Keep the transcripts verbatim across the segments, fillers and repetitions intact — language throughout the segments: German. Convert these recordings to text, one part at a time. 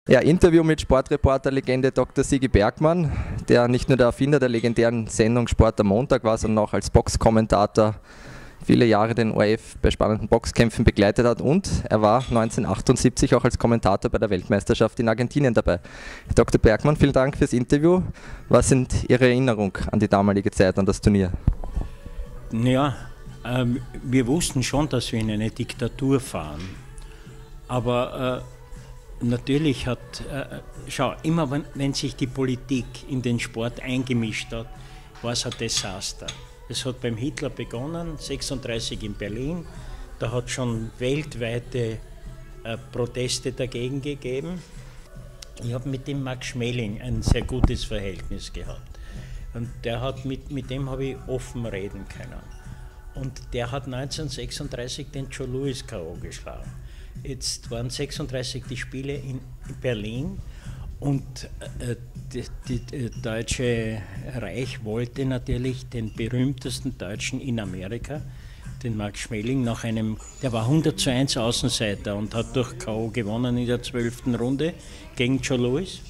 Ja, Interview mit Sportreporter-Legende Doktor Sigi Bergmann, der nicht nur der Erfinder der legendären Sendung Sport am Montag war, sondern auch als Boxkommentator viele Jahre den O R F bei spannenden Boxkämpfen begleitet hat, und er war neunzehnhundertachtundsiebzig auch als Kommentator bei der Weltmeisterschaft in Argentinien dabei. Herr Doktor Bergmann, vielen Dank fürs Interview. Was sind Ihre Erinnerungen an die damalige Zeit, an das Turnier? Ja, äh, wir wussten schon, dass wir in eine Diktatur fahren, aber äh, natürlich hat, äh, schau, immer wenn, wenn sich die Politik in den Sport eingemischt hat, war es ein Desaster. Es hat beim Hitler begonnen, sechsunddreißig in Berlin, da hat es schon weltweite äh, Proteste dagegen gegeben. Ich habe mit dem Max Schmeling ein sehr gutes Verhältnis gehabt. Und der hat mit, mit dem habe ich offen reden können. Und der hat neunzehnhundertsechsunddreißig den Joe Louis K O geschlagen. Jetzt waren sechsunddreißig die Spiele in Berlin und äh, die, die, die Deutsche Reich wollte natürlich den berühmtesten Deutschen in Amerika, den Max Schmeling, nach einem, der war hundert zu eins Außenseiter und hat durch K O gewonnen in der zwölften Runde gegen Joe Louis.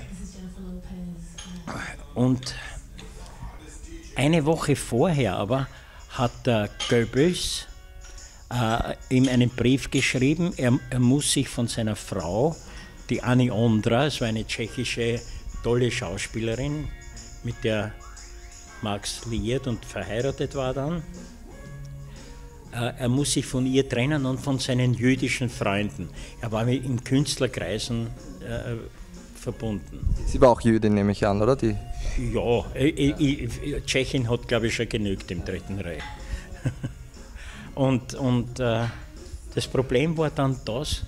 Und eine Woche vorher aber hat der Goebbels Uh, ihm einen Brief geschrieben, er, er muss sich von seiner Frau, die Annie Ondra, es war eine tschechische tolle Schauspielerin, mit der Max liiert und verheiratet war dann, uh, er muss sich von ihr trennen und von seinen jüdischen Freunden. Er war in Künstlerkreisen uh, verbunden. Sie war auch Jüdin, nehme ich an, oder? Die ja, ich, ich, Tschechien hat, glaube ich, schon genügt im Dritten Reich. Und, und äh, das Problem war dann das,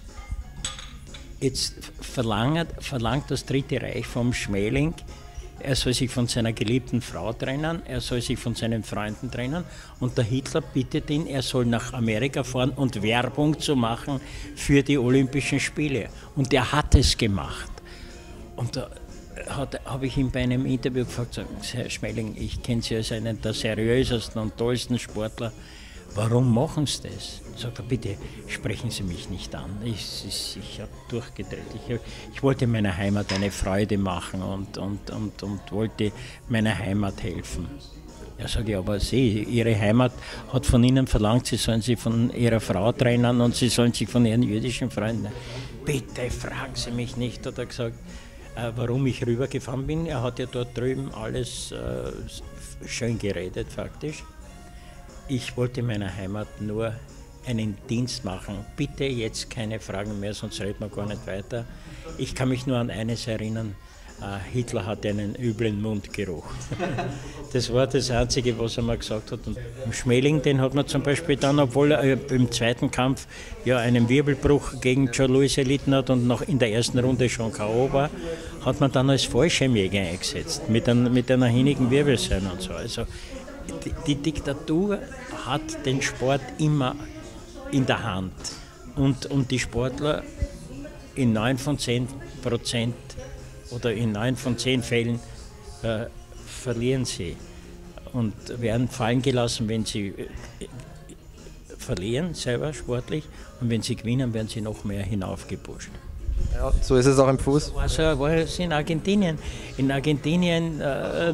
jetzt verlangt, verlangt das Dritte Reich vom Schmeling, er soll sich von seiner geliebten Frau trennen, er soll sich von seinen Freunden trennen, und der Hitler bittet ihn, er soll nach Amerika fahren und Werbung zu machen für die Olympischen Spiele. Und er hat es gemacht. Und da habe ich ihm bei einem Interview gefragt, Herr Schmeling, ich kenne Sie als einen der seriösesten und tollsten Sportler, warum machen Sie das? Sagt er, bitte sprechen Sie mich nicht an. Ich, ich, ich habe durchgedreht. Ich, ich wollte meiner Heimat eine Freude machen und, und, und, und wollte meiner Heimat helfen. Ja, sage ich, aber Sie, Ihre Heimat hat von Ihnen verlangt, Sie sollen sich von Ihrer Frau trennen und Sie sollen sich von Ihren jüdischen Freunden. Bitte fragen Sie mich nicht, hat er gesagt, äh, warum ich rübergefahren bin. Er hat ja dort drüben alles äh, schön geredet, faktisch. Ich wollte meiner Heimat nur einen Dienst machen. Bitte jetzt keine Fragen mehr, sonst reden wir gar nicht weiter. Ich kann mich nur an eines erinnern, äh, Hitler hatte einen üblen Mundgeruch. Das war das Einzige, was er mal gesagt hat. Und Schmeling, den hat man zum Beispiel dann, obwohl er im zweiten Kampf ja einen Wirbelbruch gegen Joe Louis erlitten hat und noch in der ersten Runde schon K O war, hat man dann als Fallschirmjäger eingesetzt, mit, ein, mit einer hinnigen Wirbelsäule und so. Also, Die, die Diktatur hat den Sport immer in der Hand, und, und die Sportler in neun von zehn Prozent oder in neun von zehn Fällen äh, verlieren sie und werden fallen gelassen, wenn sie äh, verlieren, selber sportlich, und wenn sie gewinnen, werden sie noch mehr hinaufgepusht. Ja, so ist es auch im Fuß. Also war es in Argentinien. In Argentinien äh,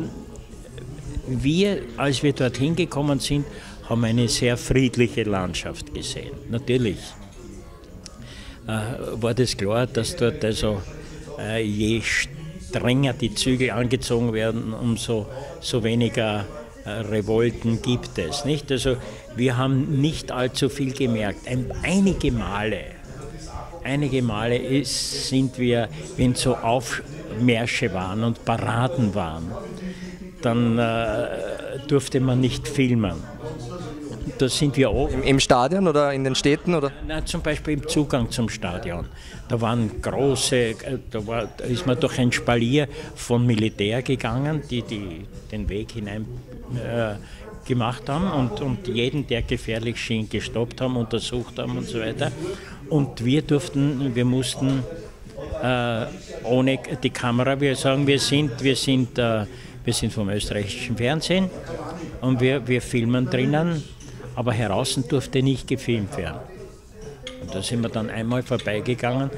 Wir, als wir dorthin gekommen sind, haben eine sehr friedliche Landschaft gesehen. Natürlich äh, war das klar, dass dort also äh, je strenger die Zügel angezogen werden, umso so weniger äh, Revolten gibt es. Nicht? Also wir haben nicht allzu viel gemerkt. Ein, einige Male, einige Male ist, sind wir, wenn so Aufmärsche waren und Paraden waren, dann äh, durfte man nicht filmen. Da sind wir auch. Im, Im Stadion oder in den Städten? Oder? Na, zum Beispiel im Zugang zum Stadion. Da waren große, da, war, da ist man durch ein Spalier von Militär gegangen, die, die den Weg hinein äh, gemacht haben und, und jeden, der gefährlich schien, gestoppt haben, untersucht haben und so weiter. Und wir durften, wir mussten äh, ohne die Kamera, wir sagen, wir sind, wir sind äh, Wir sind vom österreichischen Fernsehen und wir, wir filmen drinnen, aber heraus durfte nicht gefilmt werden. Und da sind wir dann einmal vorbeigegangen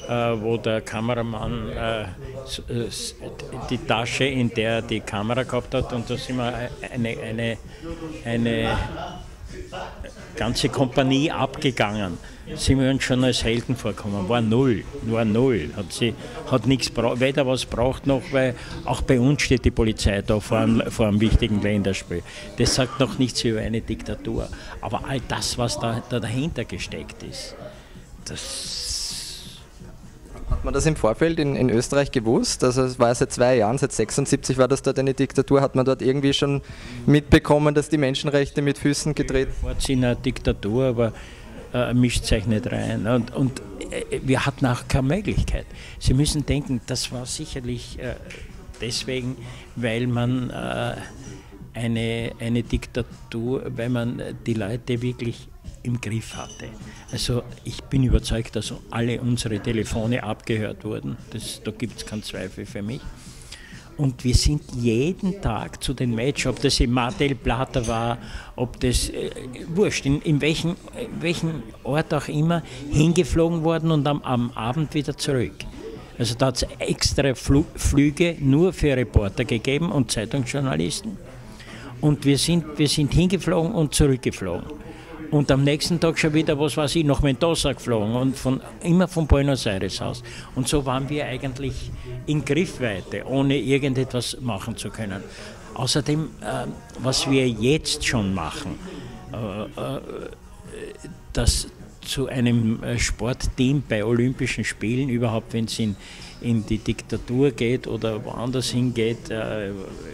wo der Kameramann äh, die Tasche, in der er die Kamera gehabt hat, und da sind wir eine, eine, eine ganze Kompanie abgegangen. Sind wir uns schon als Helden vorgekommen. War null, war null. Hat, sie, hat nichts, weder was braucht noch, weil auch bei uns steht die Polizei da vor einem, vor einem wichtigen Länderspiel. Das sagt noch nichts über eine Diktatur. Aber all das, was da, da dahinter gesteckt ist, das... Hat man das im Vorfeld in, in Österreich gewusst? Also es war seit zwei Jahren, seit sechsundsiebzig war das dort eine Diktatur. Hat man dort irgendwie schon mitbekommen, dass die Menschenrechte mit Füßen getreten sind? Es in einer Diktatur, aber äh, mischt sich nicht rein. Und, und äh, wir hatten auch keine Möglichkeit. Sie müssen denken, das war sicherlich äh, deswegen, weil man äh, eine, eine Diktatur, weil man die Leute wirklich im Griff hatte. Also ich bin überzeugt, dass alle unsere Telefone abgehört wurden. Das, da gibt es keinen Zweifel für mich. Und wir sind jeden Tag zu den Matches, ob das im Mar del Plata war, ob das, äh, wurscht, in, in welchen, welchen Ort auch immer, hingeflogen worden und am, am Abend wieder zurück. Also da hat es extra Fl- Flüge nur für Reporter gegeben und Zeitungsjournalisten. Und wir sind, wir sind hingeflogen und zurückgeflogen. Und am nächsten Tag schon wieder, was weiß ich, nach Mendoza geflogen und von, immer von Buenos Aires aus. Und so waren wir eigentlich in Griffweite, ohne irgendetwas machen zu können. Außerdem, äh, was wir jetzt schon machen, äh, äh, dass zu einem Sportteam bei Olympischen Spielen, überhaupt wenn es in, in die Diktatur geht oder woanders hingeht, äh,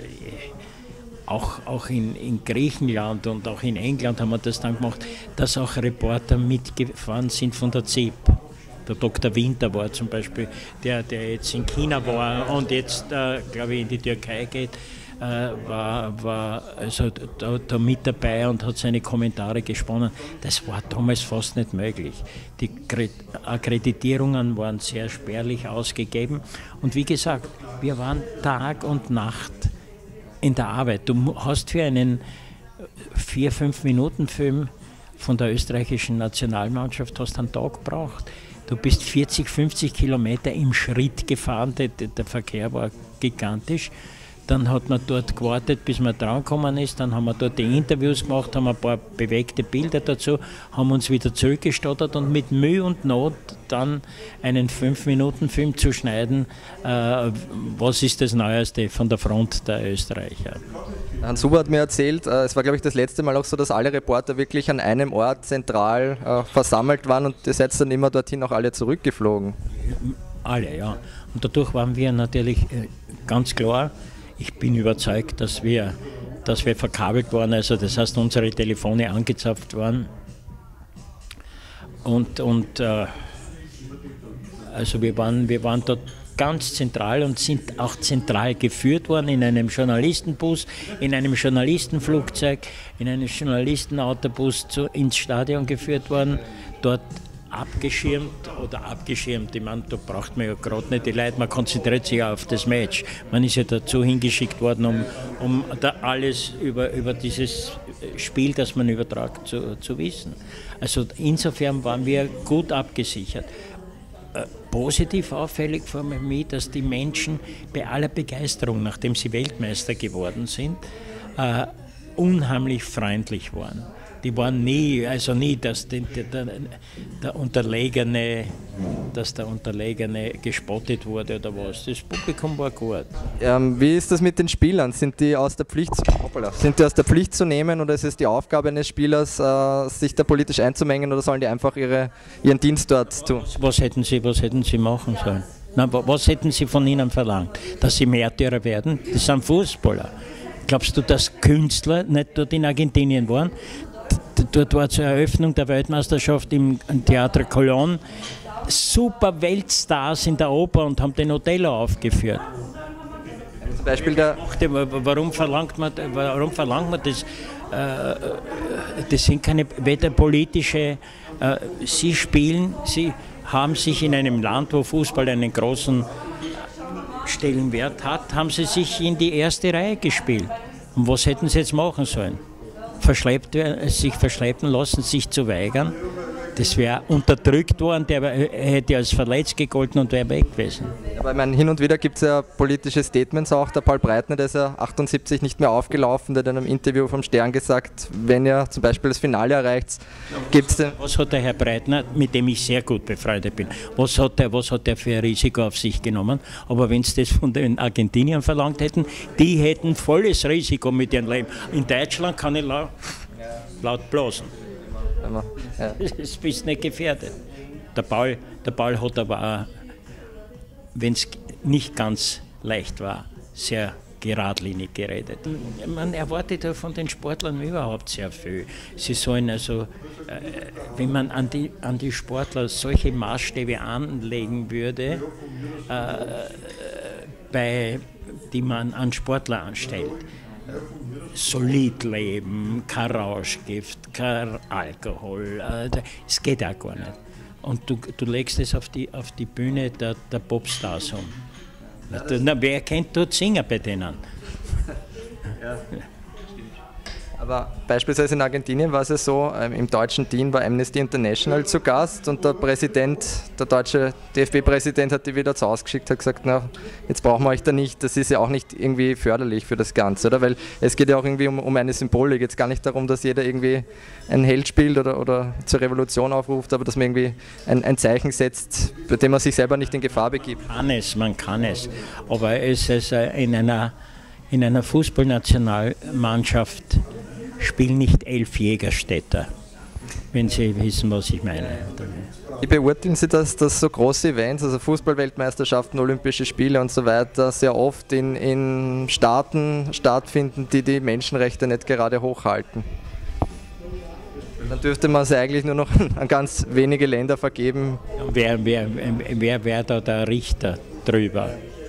Auch, auch in, in Griechenland und auch in England haben wir das dann gemacht, dass auch Reporter mitgefahren sind von der Z E P. Der Doktor Winter war zum Beispiel, der, der jetzt in China war und jetzt, äh, glaube ich, in die Türkei geht, äh, war, war also da, da mit dabei und hat seine Kommentare gesponnen. Das war damals fast nicht möglich. Die Akkreditierungen waren sehr spärlich ausgegeben. Und wie gesagt, wir waren Tag und Nacht in der Arbeit. Du hast für einen vier bis fünf Minuten Film von der österreichischen Nationalmannschaft hast einen Tag gebraucht. Du bist vierzig, fünfzig Kilometer im Schritt gefahren, der, der Verkehr war gigantisch. Dann hat man dort gewartet, bis man drangekommen ist. Dann haben wir dort die Interviews gemacht, haben ein paar bewegte Bilder dazu, haben uns wieder zurückgestottert und mit Mühe und Not dann einen fünf Minuten Film zu schneiden. Äh, was ist das Neueste von der Front der Österreicher? Hans Huber hat mir erzählt, äh, es war, glaube ich, das letzte Mal auch so, dass alle Reporter wirklich an einem Ort zentral äh, versammelt waren und ihr seid dann immer dorthin auch alle zurückgeflogen. Alle, ja. Und dadurch waren wir natürlich äh, ganz klar, ich bin überzeugt, dass wir, dass wir verkabelt waren, also das heißt, unsere Telefone angezapft waren. Und, und äh, also wir waren, wir waren dort ganz zentral und sind auch zentral geführt worden in einem Journalistenbus, in einem Journalistenflugzeug, in einem Journalistenautobus zu, ins Stadion geführt worden, dort abgeschirmt oder abgeschirmt, ich meine, da braucht man ja gerade nicht die Leute, man konzentriert sich auf das Match. Man ist ja dazu hingeschickt worden, um, um da alles über, über dieses Spiel, das man übertragt, zu, zu wissen. Also insofern waren wir gut abgesichert. Positiv auffällig für mich, dass die Menschen bei aller Begeisterung, nachdem sie Weltmeister geworden sind, äh, unheimlich freundlich waren. Die waren nie, also nie, dass der, der, der Unterlegene, dass der Unterlegene gespottet wurde oder was. Das Publikum war gut. Ähm, wie ist das mit den Spielern? Sind die aus der Pflicht, hoppala, sind die aus der Pflicht zu nehmen oder ist es die Aufgabe eines Spielers, äh, sich da politisch einzumengen oder sollen die einfach ihre, ihren Dienst dort tun? Was, was, hätten sie, was hätten sie machen sollen? Nein, was hätten sie von ihnen verlangt? Dass sie Märtyrer werden? Das sind Fußballer. Glaubst du, dass Künstler nicht dort in Argentinien waren? Dort war zur Eröffnung der Weltmeisterschaft im Theater Colón super Weltstars in der Oper und haben den Othello aufgeführt. Zum Beispiel der warum verlangt man, warum verlangt man das? Das sind keine weder politische, sie spielen, sie haben sich in einem Land, wo Fußball einen großen Stellenwert hat, haben sie sich in die erste Reihe gespielt. Und was hätten sie jetzt machen sollen? Verschleppt, sich verschleppen lassen, sich zu weigern. das wäre unterdrückt worden, der hätte als verletzt gegolten und wäre weg gewesen. Aber ich meine, hin und wieder gibt es ja politische Statements auch. Der Paul Breitner, der ist ja achtundsiebzig nicht mehr aufgelaufen, der hat in einem Interview vom Stern gesagt, wenn ihr zum Beispiel das Finale erreicht, gibt es den... Was hat der Herr Breitner, mit dem ich sehr gut befreundet bin, was hat der, was hat der für ein Risiko auf sich genommen? Aber wenn sie das von den Argentiniern verlangt hätten, die hätten volles Risiko mit ihrem Leben. In Deutschland kann ich laut, laut blasen. Ja. Das bist nicht gefährdet. Der Paul, der Paul hat aber auch, wenn es nicht ganz leicht war, sehr geradlinig geredet. Man erwartet ja von den Sportlern überhaupt sehr viel. Sie sollen also, wenn man an die, an die Sportler solche Maßstäbe anlegen würde, äh, bei, die man an Sportler anstellt, solid leben, kein Rauschgift, kein Alkohol, es geht auch gar nicht. Und du, du legst es auf die, auf die Bühne der, der Popstars um. Na, wer kennt dort Singer bei denen? Ja. Aber beispielsweise in Argentinien war es ja so, im deutschen Team war Amnesty International zu Gast und der Präsident, der deutsche D F B-Präsident hat die wieder zu Hause geschickt, hat gesagt, na, jetzt brauchen wir euch da nicht, das ist ja auch nicht irgendwie förderlich für das Ganze, oder? Weil es geht ja auch irgendwie um, um eine Symbolik, jetzt gar nicht darum, dass jeder irgendwie einen Held spielt oder, oder zur Revolution aufruft, aber dass man irgendwie ein, ein Zeichen setzt, bei dem man sich selber nicht in Gefahr begibt. Man kann es, man kann es, aber es ist in einer, in einer Fußballnationalmannschaft spielen nicht elf Jägerstädter, wenn Sie wissen, was ich meine. Wie beurteilen Sie das, dass so große Events, also Fußball-Weltmeisterschaften, Olympische Spiele und so weiter, sehr oft in, in Staaten stattfinden, die die Menschenrechte nicht gerade hochhalten? Dann dürfte man es eigentlich nur noch an ganz wenige Länder vergeben. Wer, wer, wer wäre da der Richter drüber?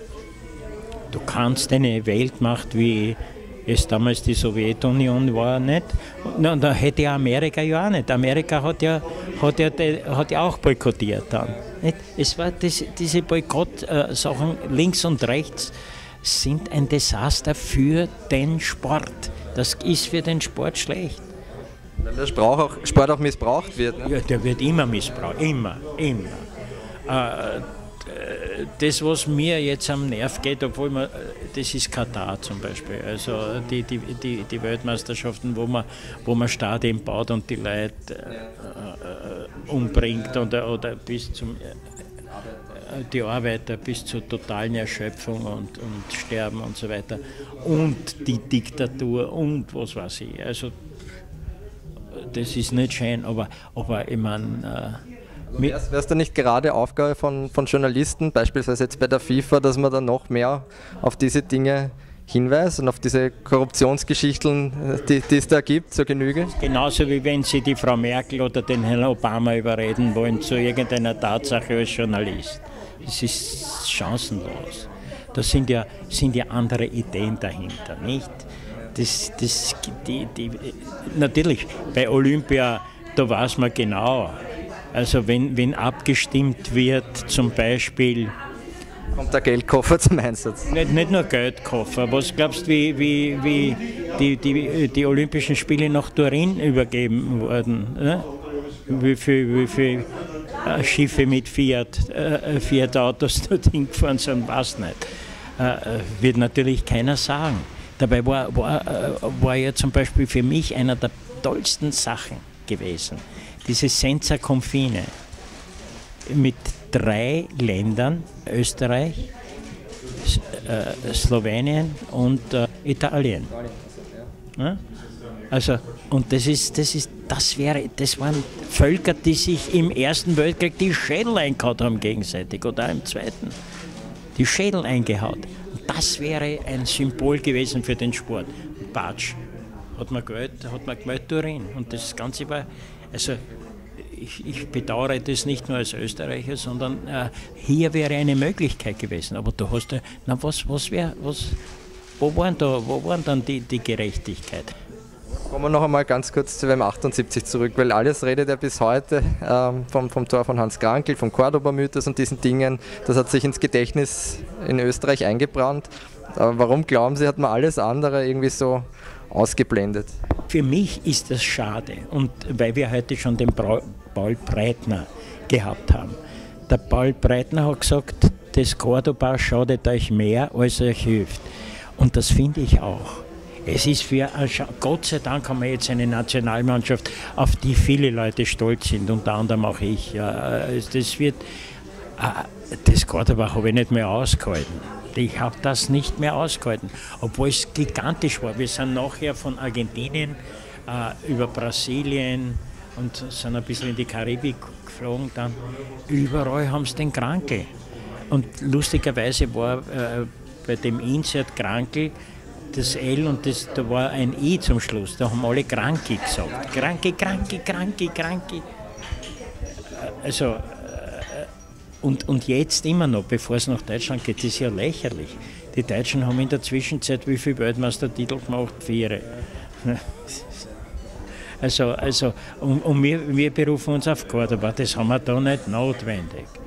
Du kannst eine Weltmacht wie es damals die Sowjetunion war nicht. Und da hätte ja Amerika ja auch nicht. Amerika hat ja, hat ja, hat ja auch boykottiert dann. Nicht? Es war das, diese Boykott-Sachen links und rechts sind ein Desaster für den Sport. Das ist für den Sport schlecht. Weil der Sport auch, Sport auch missbraucht wird. Ne? Ja, der wird immer missbraucht. Immer, immer. Äh, Das, was mir jetzt am Nerv geht, obwohl man, das ist Katar zum Beispiel, also die, die, die, die Weltmeisterschaften, wo man, wo man Stadien baut und die Leute äh, umbringt oder, oder bis zum, äh, die Arbeiter bis zur totalen Erschöpfung und, und Sterben und so weiter und die Diktatur und was weiß ich, also das ist nicht schön, aber, aber ich meine, äh, Wäre es da nicht gerade Aufgabe von, von Journalisten, beispielsweise jetzt bei der FIFA, dass man da noch mehr auf diese Dinge hinweist und auf diese Korruptionsgeschichten, die, die es da gibt, zur Genüge? Genauso wie wenn Sie die Frau Merkel oder den Herrn Obama überreden wollen zu irgendeiner Tatsache als Journalist. Das ist chancenlos. Da sind ja, sind ja andere Ideen dahinter, nicht? Das, das, die, die, natürlich, bei Olympia, da weiß man genau. Also wenn, wenn abgestimmt wird, zum Beispiel... Kommt der Geldkoffer zum Einsatz? Nicht, nicht nur Geldkoffer. Was glaubst du, wie, wie, wie die, die, die Olympischen Spiele nach Turin übergeben wurden? Ne? Wie viele wie viel Schiffe mit Fiat, äh, Fiat-Autos dort hingefahren sind, weiß nicht. Äh, wird natürlich keiner sagen. Dabei war, war, war ja zum Beispiel für mich einer der tollsten Sachen gewesen. Diese Senza Confine mit drei Ländern, Österreich, äh, Slowenien und äh, Italien. Ja? Also, und das ist, das ist, das wäre, das waren Völker, die sich im Ersten Weltkrieg die Schädel eingehaut haben gegenseitig oder auch im Zweiten. Die Schädel eingehaut. Und das wäre ein Symbol gewesen für den Sport. Batsch. Hat man Geld, hat man gemeldet Turin. Und das Ganze war, also ich, ich bedauere das nicht nur als Österreicher, sondern äh, hier wäre eine Möglichkeit gewesen. Aber du hast ja, na was, was wäre, was, wo waren da, wo waren dann die, die Gerechtigkeit? Kommen wir noch einmal ganz kurz zu W M achtundsiebzig zurück, weil alles redet ja bis heute ähm, vom, vom Tor von Hans Krankl, vom Cordoba-Mythos und diesen Dingen. Das hat sich ins Gedächtnis in Österreich eingebrannt. Aber warum glauben Sie, hat man alles andere irgendwie so ausgeblendet? Für mich ist das schade und weil wir heute schon den Bra Paul Breitner gehabt haben. Der Paul Breitner hat gesagt, das Cordoba schadet euch mehr, als euch hilft. Und das finde ich auch. Es ist für, Gott sei Dank haben wir jetzt eine Nationalmannschaft, auf die viele Leute stolz sind, unter anderem auch ich. Ja, das wird, das Cordoba habe ich nicht mehr ausgehalten. Ich habe das nicht mehr ausgehalten, obwohl es gigantisch war. Wir sind nachher von Argentinien äh, über Brasilien und sind ein bisschen in die Karibik geflogen. Dann überall haben sie den Krankel. Und lustigerweise war äh, bei dem Insert Krankel das L und das, da war ein I zum Schluss. Da haben alle Kranke gesagt. Kranke, Kranke, Kranke, Kranke. Also, und, und jetzt immer noch, bevor es nach Deutschland geht, das ist ja lächerlich. Die Deutschen haben in der Zwischenzeit wie viele Weltmeistertitel gemacht? Vier. Also, also und, und wir, wir berufen uns auf Cordoba, das haben wir da nicht notwendig.